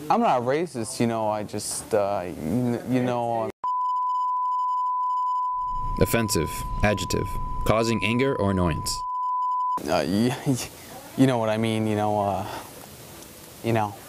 I'm not racist, you know, I just, you know... Offensive, adjective, causing anger or annoyance. You know what I mean, you know,